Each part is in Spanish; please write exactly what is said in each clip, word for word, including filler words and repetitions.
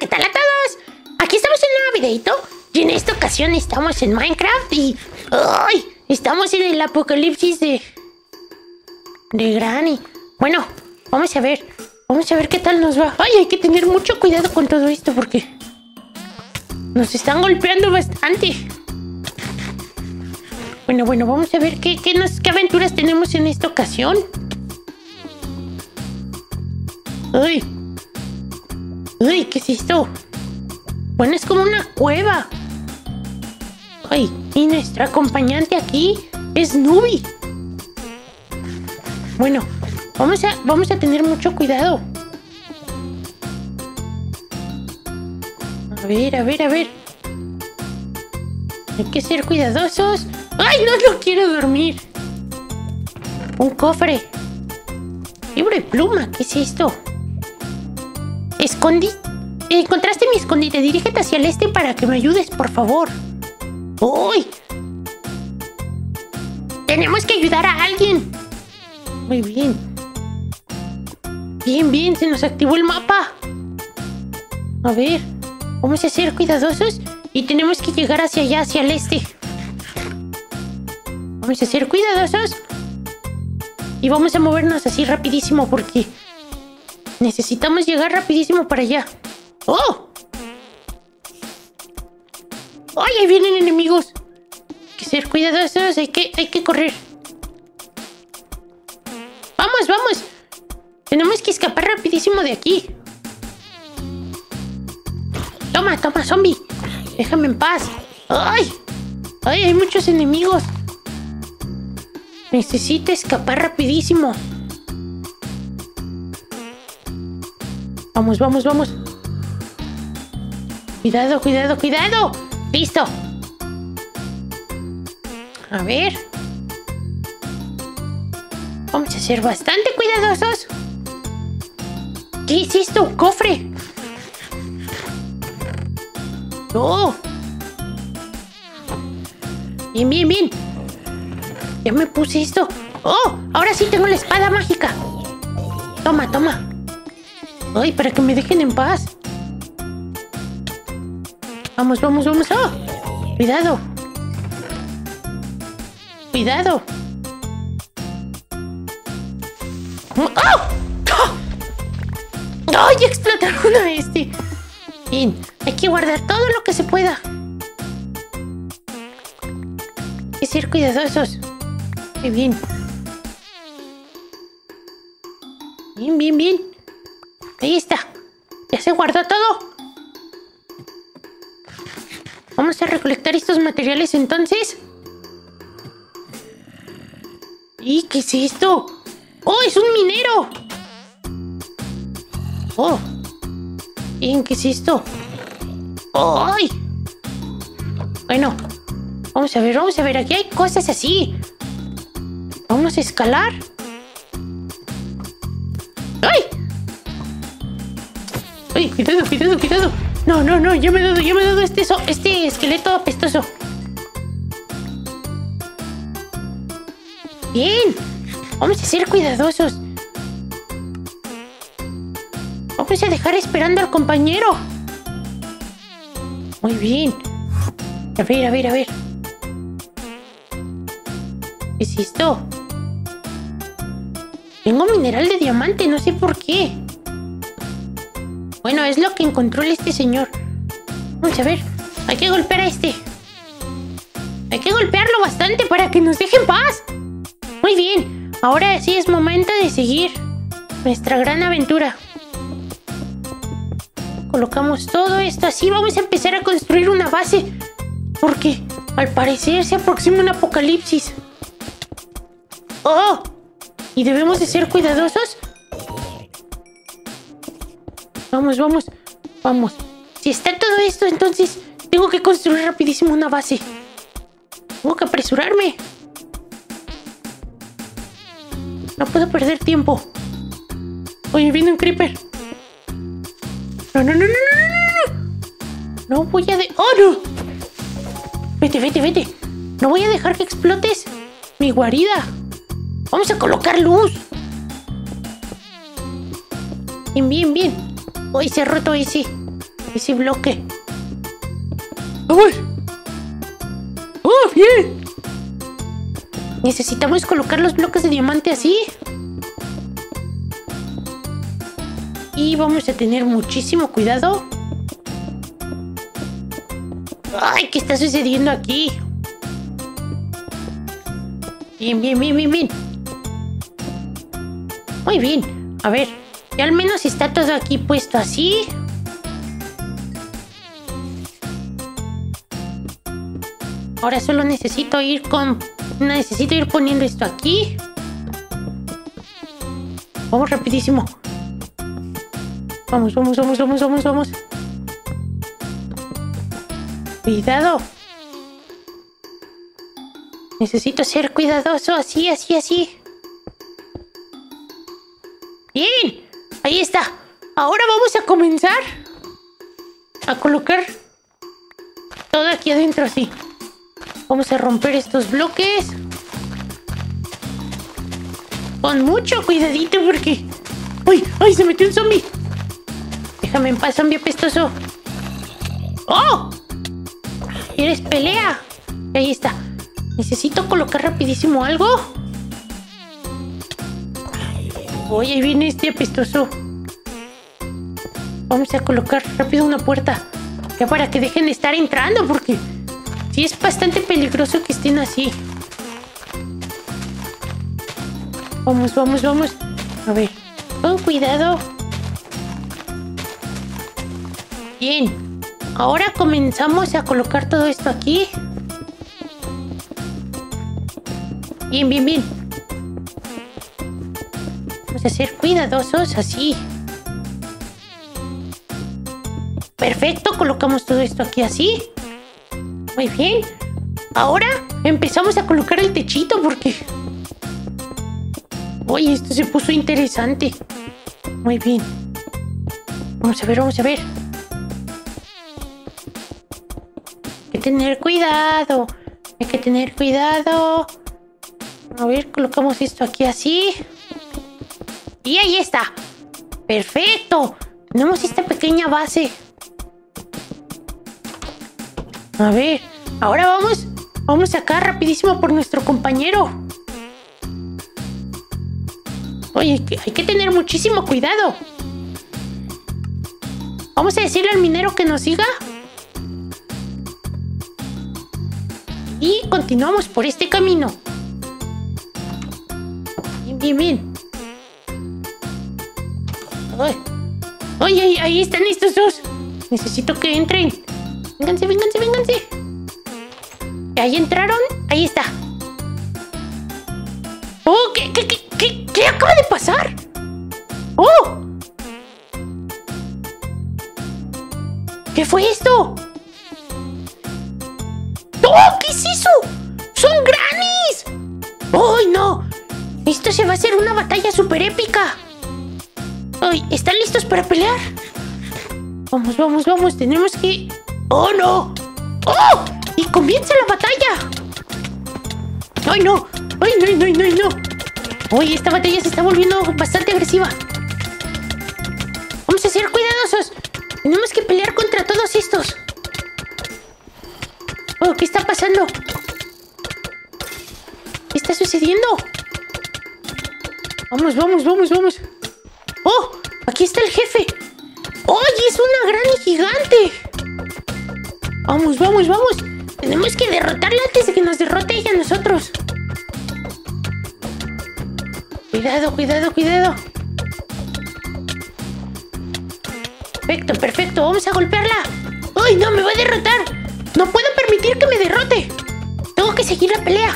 ¿qué tal a todos? Aquí estamos en un nuevo videito y en esta ocasión estamos en Minecraft y... ¡ay! Estamos en el apocalipsis de... de Granny. Bueno, vamos a ver. Vamos a ver qué tal nos va. ¡Ay! Hay que tener mucho cuidado con todo esto porque... nos están golpeando bastante. Bueno, bueno, vamos a ver qué, qué, nos, qué aventuras tenemos en esta ocasión. ¡Ay! ¡Ay! ¿Qué es esto? Bueno, es como una cueva. ¡Ay! Y nuestra acompañante aquí es Nubi. Bueno, vamos a, vamos a tener mucho cuidado. A ver, a ver, a ver. Hay que ser cuidadosos. ¡Ay! No, no quiero dormir. Un cofre. Libro de pluma. ¿Qué es esto? Escondí. Encontraste mi escondite. Dirígete hacia el este para que me ayudes, por favor. ¡Uy! Tenemos que ayudar a alguien. Muy bien. Bien, bien. Se nos activó el mapa. A ver. Vamos a ser cuidadosos. Y tenemos que llegar hacia allá, hacia el este. Vamos a ser cuidadosos. Y vamos a movernos así rapidísimo porque... necesitamos llegar rapidísimo para allá. ¡Oh! ¡Ay! Ahí vienen enemigos. Hay que ser cuidadosos. Hay que, hay que correr. ¡Vamos, vamos! Tenemos que escapar rapidísimo de aquí. Toma, toma, zombie. Déjame en paz. ¡Ay! ¡Ay! Hay muchos enemigos. Necesito escapar rapidísimo. Vamos, vamos, vamos. Cuidado, cuidado, cuidado. Listo. A ver. Vamos a ser bastante cuidadosos. ¿Qué es esto? ¿Un cofre? ¡Oh! Bien, bien, bien. Ya me puse esto. ¡Oh! Ahora sí tengo la espada mágica. Toma, toma. ¡Ay! Para que me dejen en paz. Vamos, vamos, vamos. ¡Oh! Cuidado. Cuidado. ¡Oh! ¡Oh! ¡Ay! Explotaron a este. Bien. Hay que guardar todo lo que se pueda. Hay que ser cuidadosos. Muy bien. Bien, bien, bien. Ahí está. Ya se guardó todo. Vamos a recolectar estos materiales entonces. ¿Y qué es esto? ¡Oh! ¡Es un minero! ¡Oh! Bien, ¿qué es esto? ¡Oh! ¡Ay! Bueno, vamos a ver, vamos a ver. Aquí hay cosas así. Vamos a escalar. ¡Ay! ¡Ay! Cuidado, cuidado, cuidado. No, no, no. Ya me he dado, ya me he dado este, so, este esqueleto apestoso. Bien. Vamos a ser cuidadosos. Vamos a dejar esperando al compañero. Muy bien. A ver, a ver, a ver. ¿Qué es esto? Tengo mineral de diamante, no sé por qué. Bueno, es lo que encontró este señor. Vamos a ver. Hay que golpear a este. Hay que golpearlo bastante para que nos deje en paz. Muy bien. Ahora sí es momento de seguir nuestra gran aventura. Colocamos todo esto así. Vamos a empezar a construir una base. Porque al parecer se aproxima un apocalipsis. ¡Oh! ¿Y debemos de ser cuidadosos? Vamos, vamos, vamos. Si está todo esto, entonces tengo que construir rapidísimo una base. Tengo que apresurarme. No puedo perder tiempo. Oye, viene un creeper. No, no, no, no, no, no, no. No voy a de... ¡Oh, no! Vete, vete, vete. No voy a dejar que explotes mi guarida. Vamos a colocar luz. Bien, bien, bien. Hoy se ha roto ese. ese bloque. ¡Vamos! ¡Oh, bien! Necesitamos colocar los bloques de diamante así. Y vamos a tener muchísimo cuidado. ¡Ay! ¿Qué está sucediendo aquí? Bien, bien, bien, bien, bien. Muy bien. A ver, ya al menos está todo aquí puesto así. Ahora solo necesito ir con... Necesito ir poniendo esto aquí. Vamos rapidísimo. Vamos, vamos, vamos, vamos, vamos, vamos. Cuidado. Necesito ser cuidadoso. Así, así, así. Bien. Ahí está. Ahora vamos a comenzar a colocar todo aquí adentro así. Vamos a romper estos bloques. Con mucho cuidadito porque... ¡Uy! ¡Ay! Se metió un zombie. Déjame en paz, zombie apestoso. ¡Oh! ¿Quieres pelea? Ahí está. Necesito colocar rapidísimo algo. Oye, ahí viene este apestoso. Vamos a colocar rápido una puerta. Ya para que dejen de estar entrando porque... Sí, es bastante peligroso que estén así. Vamos, vamos, vamos. A ver, con cuidado. Bien. Ahora comenzamos a colocar todo esto aquí. Bien, bien, bien. Vamos a ser cuidadosos así. Perfecto, colocamos todo esto aquí así. Muy bien. Ahora empezamos a colocar el techito porque... Oye, esto se puso interesante. Muy bien. Vamos a ver, vamos a ver. Hay que tener cuidado. Hay que tener cuidado. A ver, colocamos esto aquí así. Y ahí está. Perfecto. Tenemos esta pequeña base. A ver, ahora vamos, vamos acá rapidísimo por nuestro compañero. Oye, hay que, hay que tener muchísimo cuidado. Vamos a decirle al minero que nos siga. Y continuamos por este camino. Bien, bien, bien. Ay. Oye, ahí, ahí están estos dos. Necesito que entren. Vénganse, vénganse, vénganse. Ahí entraron. Ahí está. Oh, ¿qué, qué, qué, qué, qué acaba de pasar? Oh. ¿Qué fue esto? ¡Oh! ¿Qué es eso? ¡Son grannies! ¡Ay, no! Esto se va a hacer una batalla súper épica. Ay, ¿están listos para pelear? Vamos, vamos, vamos. Tenemos que... ¡Oh, no! ¡Oh! ¡Y comienza la batalla! ¡Ay, no! ¡Ay, no, no, no, no! Oye, esta batalla se está volviendo bastante agresiva. Vamos a ser cuidadosos. Tenemos que pelear contra todos estos. Oh, ¿qué está pasando? ¿Qué está sucediendo? Vamos, vamos, vamos, vamos. ¡Oh! Aquí está el jefe. ¡Oye, es una granny gigante! Vamos, vamos, vamos. Tenemos que derrotarla antes de que nos derrote ella a nosotros. Cuidado, cuidado, cuidado. Perfecto, perfecto. Vamos a golpearla. ¡Ay, no! ¡Me va a derrotar! ¡No puedo permitir que me derrote! Tengo que seguir la pelea.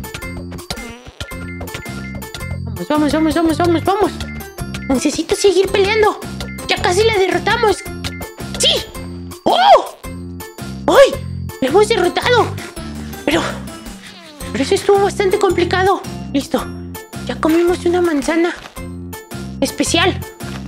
Vamos, vamos, vamos, vamos, vamos, vamos. Necesito seguir peleando. Ya casi la derrotamos. ¡Sí! ¡Oh! ¡Ay! ¡La hemos derrotado! Pero... Pero eso estuvo bastante complicado. Listo. Ya comimos una manzana especial.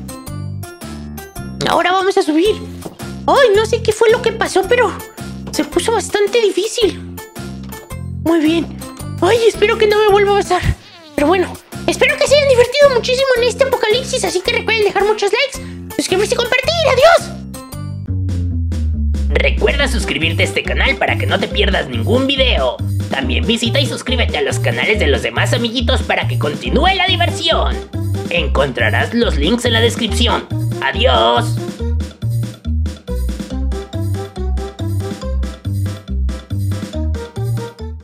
Ahora vamos a subir. ¡Ay! No sé qué fue lo que pasó, pero... Se puso bastante difícil. Muy bien. ¡Ay! Espero que no me vuelva a pasar. Pero bueno... Espero que se hayan divertido muchísimo en este apocalipsis. Así que recuerden dejar muchos likes, suscribirse y compartir. ¡Adiós! Recuerda suscribirte a este canal para que no te pierdas ningún video. También visita y suscríbete a los canales de los demás amiguitos para que continúe la diversión. Encontrarás los links en la descripción. ¡Adiós!